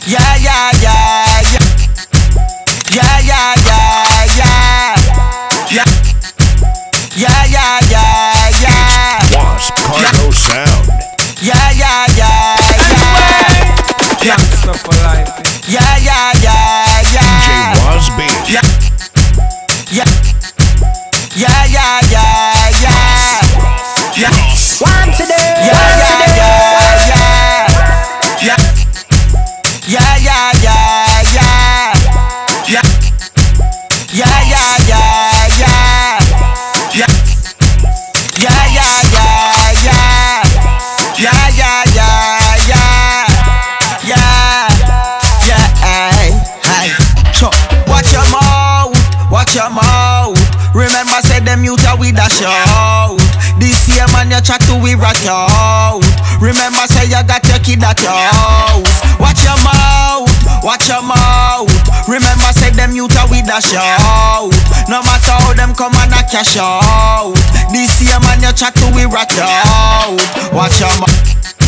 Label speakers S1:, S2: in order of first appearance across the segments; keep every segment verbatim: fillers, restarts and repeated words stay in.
S1: Yeah, yeah, yeah, yeah. Yeah, yeah, yeah, yeah. Yeah. Yeah, yeah, yeah, yeah.
S2: Wasp Cargo Sound.
S1: Yeah, yeah, yeah, yeah.
S3: Gangsta for life.
S1: Yeah, yeah, yeah, yeah.
S2: D J Wasby.
S1: Yeah. Yeah. Yeah, yeah, yeah, yeah. Yeah.
S4: One today.
S1: Yeah, yeah, yeah, yeah. Yeah. Yeah, yeah, yeah, yeah. Yeah. Yeah, yeah, yeah, yeah. Yeah. Yeah, yeah, yeah, yeah. Yeah, yeah, yeah, yeah. Yeah. Yeah, hey, hey. So, watch your mouth, watch your mouth. Remember, say them youth are with a shout. This year, man, you chat to we rock your out. Remember, say you got your kid at your house. Watch your mouth, watch your mouth. Remember, say them youth are with a shout. No matter how them come and a cash out. This year, man, you chat to we rock your out. Watch your mouth.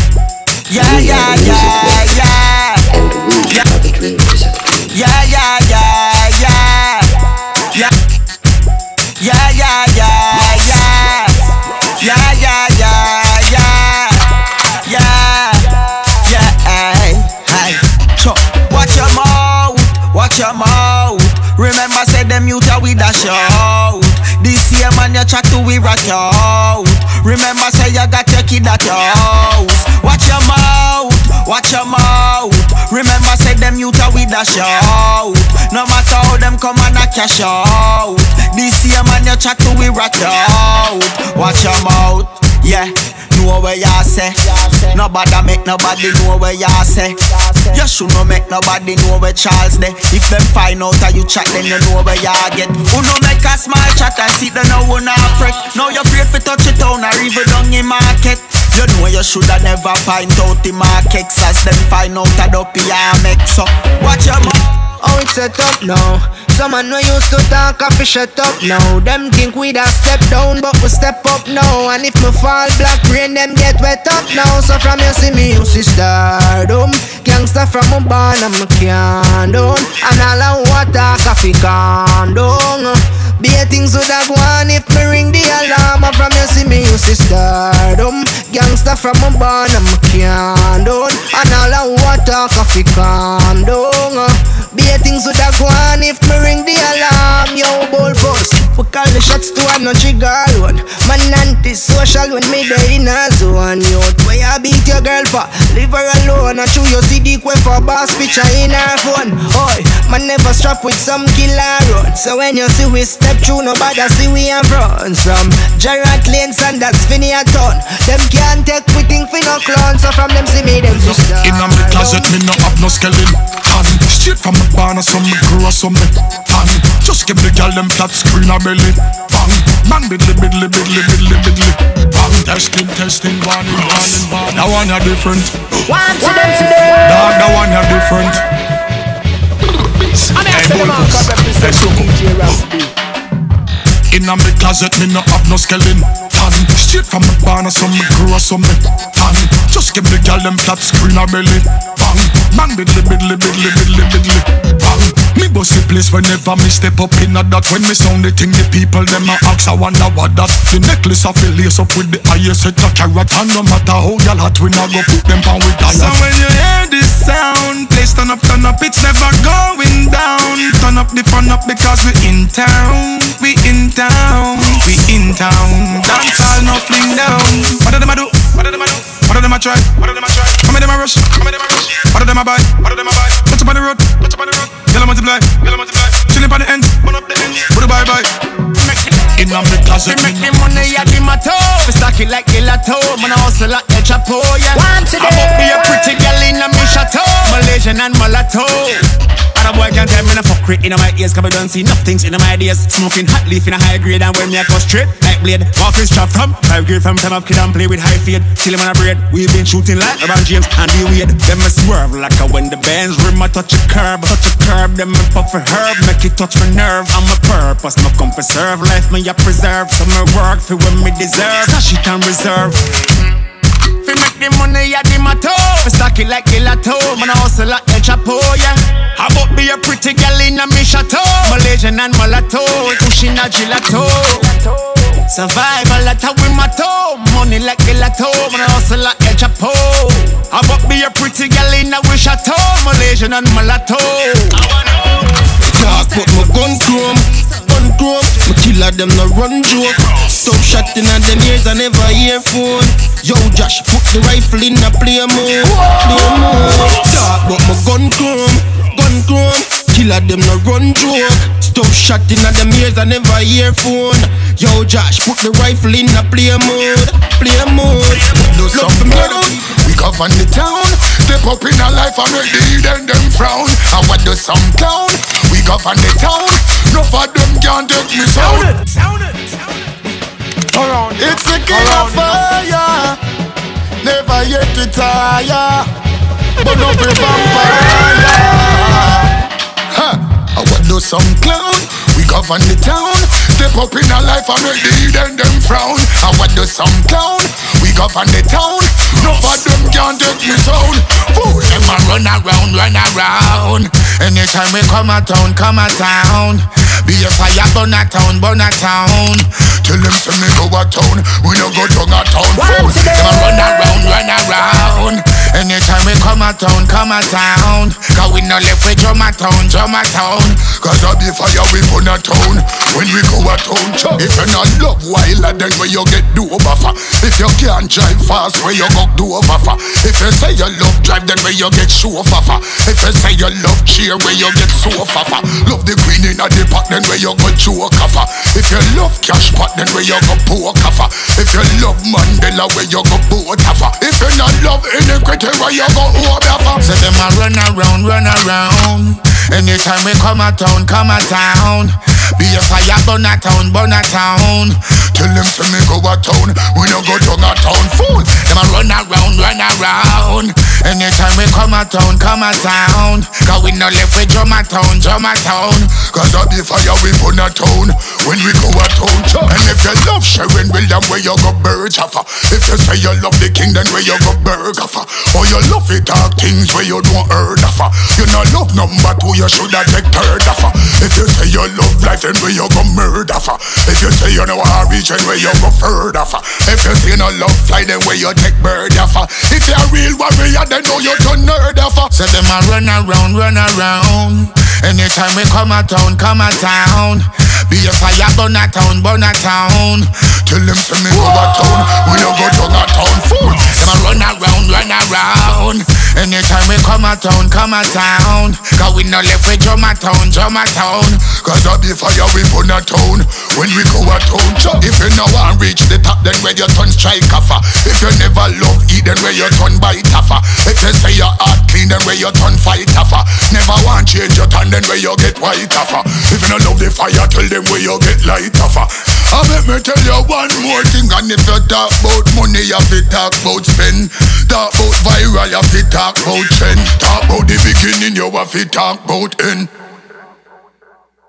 S1: Yeah, yeah, yeah, yeah.
S5: And we
S1: Yeah.
S5: are the dreamers.
S1: Yeah, yeah, yeah, yeah. Yeah. Yeah, yeah, yeah, yeah. Yeah, yeah, yeah, yeah. Yeah. Yeah, hey, hey. So, watch your mouth, watch your mouth. Remember, say them youth are with a shout. This year, man, you chat to we rock your out. Remember, say you got your kid at your house. Watch your mouth, watch your mouth. Remember, say them youth are with a shout. No matter how them come and a cash out. This year, man, you chat to we rock your out. Watch your mouth, yeah. Know where you say. Nobody make nobody know where you say. You should not make nobody know where Charles dey. If them find out how you chat, then you know where you get. Who no make a small chat and sit down now who not fret. Now you're afraid to touch it down or even down in market. You know you shoulda never find out the markets as them find out how the P R make. So watch your mouth.
S4: Oh, it's set up now. Someone no used to talk, I fi shut up now. Them think we da step down, but we step up now. And if me fall black rain, them get wet up now. So from you see me, you see stardom. Gangsta from my barn, I'm a can down. And all I want talk, I fi calm down. Be a things would have gone if me ring the alarm. And from you see me, you see stardom. Gangsta from my barn, I'm a can down. And all I want talk, I fi calm down. Be a things would have gone if me ring the alarm. Yo, ball boss, we call the shots to a no trigger alone. Man anti-social when me dey in a zone. Yo, where you beat your girl for? Leave her alone. And chew your C D quay for boss picture in her phone. Oi, man never strap with some killer run. So when you see we step through, nobody see we in front. From Gerard Lanes and that's Finny a ton. Them can't take we think we no clown. So from them see me, them see star.
S6: In a me closet, me no have no skeleton. Straight from the barn, some me grew or some me pan. Just give the girl them flat screen or belly. Bang, bang, biddly, biddly, biddly, biddly, biddly. Bang, testing, testing, warning, warning, warning. That one ya different.
S4: One to them today.
S6: Dog, that one ya different. Hey, Bulbous, hey, Suko. In a me closet, me no have no skeleton. Straight from the barn, some me grew or some me pan. Just give the girl them flat screen or belly. Bang, bang, biddly, biddly, biddly, biddly, biddly. Bang, me bust the place whenever me step up in a that. When me sound the thing, the people them a ask, I wonder what that. The necklace I feel lace up with the highest set of carrot. And no matter how y'all hot, we not go put them down with diet.
S7: So when you hear this sound, please turn up, turn up, it's never going down. Turn up the fun up because we in town. We in town, we in town. Dance all no fling down. What do them a do? What do them a do? What do them a try? What do them a try? How many them a rush? How many them a rush? What do them a buy? What do them a buy? Touch up on the road, touch up on the road. Yellow multiply, yellow multiply. Chilling on the end, burn up the end. Put a bye bye. In a me closet,
S1: make the money at the mato. We stack it like gelato. Man I hustle like El Chapo, yeah.
S4: One today.
S1: I'm up be a pretty girl in a me chateau. Malaysian and mulatto. And a boy can't tell me no fuck rate in my ears. Cause I don't see nothing in my ideas. Smoking hot leaf in a high grade. And when me I go straight like blade. Walk with strap from five grade from time of kid and play with high fade. Till him on a braid. We've been shooting like LeBron James and D Wade. Them me swerve like a when the bands rim I touch a curb. Touch a curb, them me puff a herb. Make it touch my nerve. I'm a purpose, me come preserve life. Me I preserve. So me work for when me deserve. Stash it and reserve. For make the money at the motto. Me stack it like gelato, man I hustle like El Chapo, yeah. How about be a pretty girl in a me chateau? Malaysian and mulatto, pushing a gelato. Survival at a with my toe, money like gelato, man I hustle like El Chapo. How about be a pretty girl in a we chateau? Malaysian and mulatto.
S5: Talk but my gun chrome, gun chrome. My killer them no run joke. Stop shot in them ears and never earphone. Yo Josh, put the rifle in a play mode, play mode. Talk but my gun chrome, gun chrome. Killer them no run joke. Stop shot in them ears and never earphone. Yo Josh, put the rifle in a play mode, play mode.
S6: Do something better. We govern the town. Step up in our life and make the hidden them frown. And what do some clown? We govern the town. No for them can't take me sound.
S1: Sound it, sound it. Around
S6: It's a king of fire. Never yet retire. But no be vampire. Huh. And what do some clown? We govern the town. Step up in our life and make the hidden them frown. And what do some clown? We govern the town. No for them can't take me sound. Fool them a run around, run around. Anytime we come a town, come a town. Be a fire, burn a town, burn a town. Tell them say me go a town, we no go down a town. Fool them a run around, run around. Anytime we come a town, come a town. Cause we no left with drum a town, drum a town. Cause I be fire, we burn a town. When we go a town, if you not love wilder, then where you get do over for. If you can't drive fast, where you go do over for. If you say you love drive, then where you get show off for. If you say you love cheer, where you get so off for. Love the queen in a the pot, then where you go choke off. If you love cash pot, then where you go poke off. If you love Mandela, where you go boat off. If you not love iniquity, where you go hold off. Say them a run around, run around. Anytime we come a town, come a town. Be a fire, burn a town, burn a town. Tell them say me go a town, we no go down a town. Fool, them a run around, run around. Anytime we come a town, come a town. Cause we no left with drum a town, drum a town. Cause I be fire, we burn a town when we go a town. And if you love Sharon William, where you go bird off. If you say you love the king, then where you go berg off. Or you love it talk things where you don't heard of. You no love number two, you shoulda take third off. If you say you love life, then where you go murder off. If you say you know a region, where you go third off. If you say you no love fly, then where you take bird off. If you a real warrior, then know you turn nerd off. Say them a run around, run around. Anytime we come a town, come a town. Be a fire, burn a town, burn a town. Tell them say me go a town, we no go down a town. Fool, them a run around, run around. Anytime we come a town, come a town. Cause we no left with drum a town, drum a town. Cause I be fire, we burn a town when we go a town. If you no want reach the top, then where you turn strike off. If you never love eat, then where you turn bite off. If you say your heart clean, then where you turn fight off. Never want change your turn, then where you get white off. If you no love the fire, tell them where you get light off. I let me tell you one more thing. And if you talk about money, you have to talk about spend. Talk about viral, you have to talk about trend. Talk about the beginning, you have to talk about end.